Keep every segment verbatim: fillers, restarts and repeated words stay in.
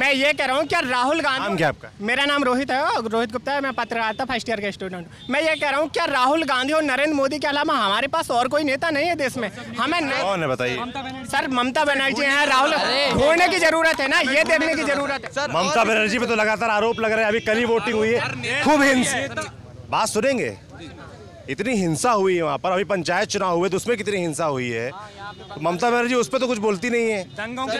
मैं ये कह रहा हूँ क्या राहुल गांधी। नाम क्या आपका? मेरा नाम रोहित है, रोहित गुप्ता है, मैं पत्रकारिता फर्स्ट ईयर का स्टूडेंट हूँ। मैं ये कह रहा हूँ क्या राहुल गांधी और नरेंद्र मोदी के अलावा हमारे पास और कोई नेता नहीं है देश में? हमें कौन है बताइए? सर ममता बनर्जी हैं, राहुल ढूंढने की जरूरत है ना, ये देखने की जरूरत है। ममता बनर्जी पे तो लगातार आरोप लग रहे हैं, अभी कल ही वोटिंग हुई है, खूब हिंसा। बात सुनेंगे, इतनी हिंसा हुई है वहाँ पर, अभी पंचायत चुनाव हुए तो उसमें कितनी हिंसा हुई है, तो ममता बनर्जी उस पर तो कुछ बोलती नहीं है।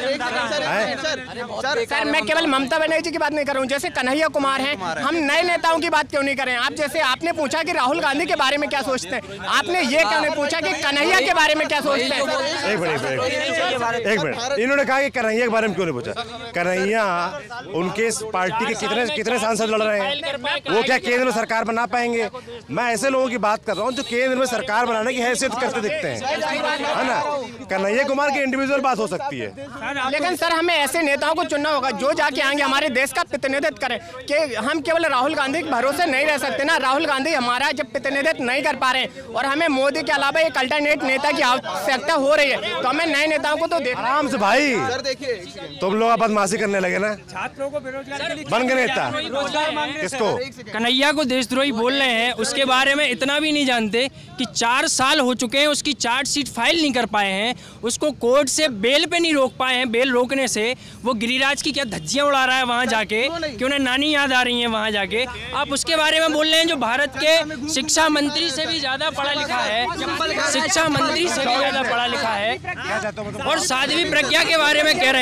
सर, सर मैं केवल ममता बनर्जी की बात नहीं कर रहा हूँ, जैसे कन्हैया कुमार हैं, हम नए नेताओं की बात क्यों नहीं करें? आप जैसे आपने पूछा कि राहुल गांधी के बारे में क्या सोचते हैं, आपने ये क्यों नहीं पूछा कि कन्हैया के बारे में क्या सोचते हैं? एक मिनट एक मिनट इन्होंने कहा कि कन्हैया के बारे में क्यों नहीं पूछा? कन्हैया उनके पार्टी के कितने कितने सांसद लड़ रहे हैं, वो क्या केंद्र में सरकार बना पाएंगे? मैं ऐसे लोगों की बात कर रहा हूँ जो केंद्र में सरकार बनाने की हैसियत करते दिखते हैं, है ना? कन्हैया कुमार की इंडिविजुअल बात हो सकती है, लेकिन सर हमें ऐसे नेताओं को चुनना होगा जो जाके आएंगे हमारे देश का प्रतिनिधित्व करें, कि हम केवल राहुल गांधी के भरोसे नहीं रह सकते ना। राहुल गांधी हमारा जब प्रतिनिधित्व नहीं कर पा रहे और हमें मोदी के अलावा एक अल्टरनेट नेता की आवश्यकता हो रही है, तो हमें नए नेताओं को तो देखना। आराम से भाई, तुम लोग बदमाशी करने लगे ना, छात्रों को बेरोजगार बन गए नेता। किसको? कन्हैया को देशद्रोही बोल रहे हैं, उसके बारे में इतना भी नहीं जानते कि चार साल हो चुके हैं, उसकी चार्जशीट फाइल नहीं कर पाए हैं, उसको कोर्ट से बेल पे नहीं रोक पाए हैं। बेल रोकने से वो गिरिराज की क्या धज्जियां उड़ा रहा है वहां जाके, कि उन्हें नानी याद आ रही है वहां जाके। आप उसके बारे में बोल रहे हैं जो भारत के शिक्षा मंत्री से भी ज्यादा पढ़ा लिखा है, शिक्षा मंत्री से भी ज्यादा पढ़ा लिखा है। और साध्वी प्रज्ञा के बारे में कह रहे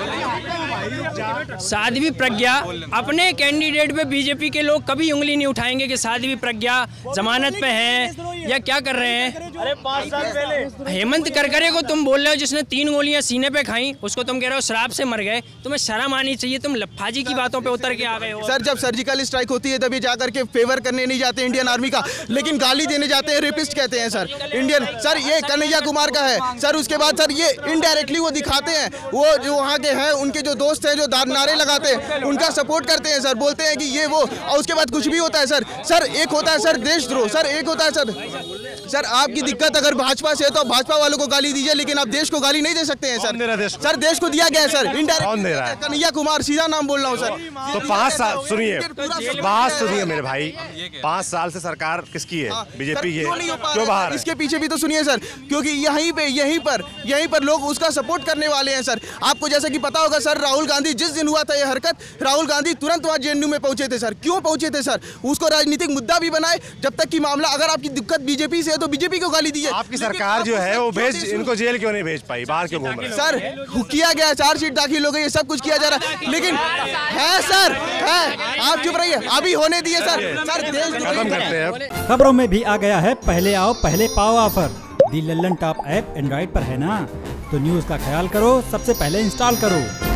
हैं, साध्वी प्रज्ञा अपने कैंडिडेट पे बीजेपी के लोग कभी उंगली नहीं उठाएंगे कि साध्वी प्रज्ञा जमानत पे है या क्या कर रहे हैं। अरे पाँच साल पहले हेमंत करकरे को तुम बोल रहे हो जिसने तीन गोलियां सीने पे खाई, उसको तुम कह रहे हो शराब से मर गए। तुम्हें शर्म आनी चाहिए, तुम लफाजी की बातों पे उतर के आ गए हो। सर जब सर्जिकल स्ट्राइक होती है तभी जाकर के फेवर करने नहीं जाते इंडियन आर्मी का, लेकिन गाली देने जाते हैं, रेपिस्ट कहते हैं सर इंडियन। सर ये कन्हैया कुमार का है सर, उसके बाद सर ये इनडायरेक्टली वो दिखाते हैं, वो जो वहाँ के हैं उनके जो दोस्त हैं जो नारे लगाते हैं उनका सपोर्ट करते हैं सर, बोलते हैं कि ये वो, और उसके बाद कुछ भी होता है सर। सर एक होता है सर देशद्रोह, सर एक होता है सर सर आपकी दिक्कत अगर भाजपा से है तो भाजपा वालों को गाली दीजिए, लेकिन आप देश को गाली नहीं दे सकते हैं सर। देश सर देश को दिया गया है सर इनडायरेक्ट। कौन दे रहा है? कन्हैया कुमार, सीधा नाम बोल रहा हूँ सर। तो पाँच साल सुनिए, बात सुनिए मेरे भाई, पाँच साल से सरकार किसकी है? बीजेपी की है। क्यों बाहर? इसके पीछे भी तो सुनिए सर, क्योंकि यहीं पे यहीं पर यहीं पर लोग उसका सपोर्ट करने वाले हैं सर। आपको जैसे कि पता होगा सर, राहुल गांधी जिस दिन हुआ था ये हरकत, राहुल गांधी तुरंत वहाँ जेएनयू में पहुंचे थे सर। क्यों पहुंचे थे सर? उसको राजनीतिक मुद्दा भी बनाए, जब तक कि मामला, अगर आपकी दिक्कत बीजेपी से है तो बीजेपी को गाली दीजिए। आपकी सरकार जो है वो भेज इनको जेल क्यों नहीं भेज पाई? बाहर क्यों घूम रहे हैं? सर किया गया, चार्जशीट दाखिल हो गई, सब कुछ किया जा रहा है, लेकिन है सर है, आप चुप रहिए, अभी होने दिए सर। सर देश खत्म करते हैं। खबरों में भी आ गया है पहले आओ पहले पाओ offer. The Lallantop app Android पर है ना, तो न्यूज का ख्याल करो, सबसे पहले इंस्टॉल करो।